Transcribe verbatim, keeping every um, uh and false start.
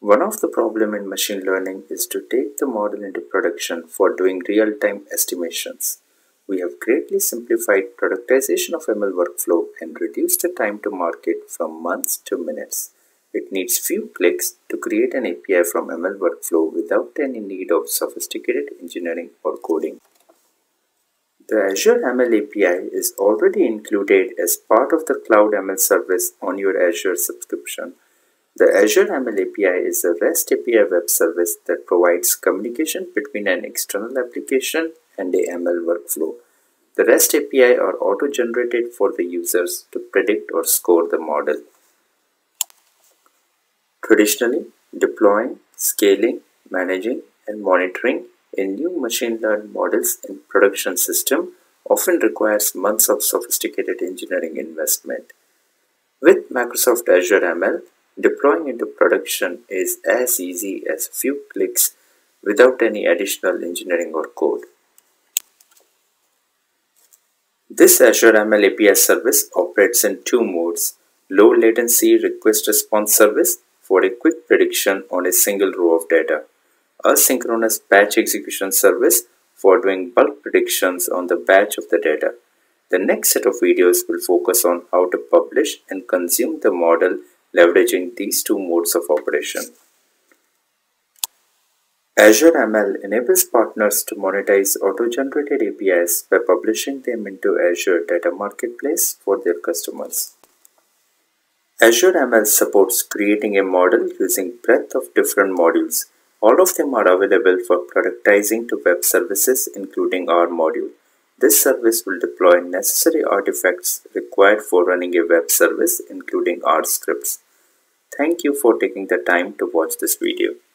One of the problems in machine learning is to take the model into production for doing real-time estimations. We have greatly simplified productization of M L workflow and reduced the time to market from months to minutes. It needs few clicks to create an A P I from M L workflow without any need of sophisticated engineering or coding. The Azure M L A P I is already included as part of the Cloud M L service on your Azure subscription. The Azure M L A P I is a REST A P I web service that provides communication between an external application and a M L workflow. The REST A P I are auto-generated for the users to predict or score the model. Traditionally, deploying, scaling, managing, and monitoring a new machine learned models in production system often requires months of sophisticated engineering investment. With Microsoft Azure M L, deploying into production is as easy as a few clicks without any additional engineering or code. This Azure M L A P I service operates in two modes: low latency request response service for a quick prediction on a single row of data, asynchronous batch execution service for doing bulk predictions on the batch of the data. The next set of videos will focus on how to publish and consume the model leveraging these two modes of operation. Azure M L enables partners to monetize auto-generated A P Is by publishing them into Azure Data Marketplace for their customers. Azure M L supports creating a model using breadth of different modules. All of them are available for productizing to web services, including our module. This service will deploy necessary artifacts required for running a web service, including R scripts. Thank you for taking the time to watch this video.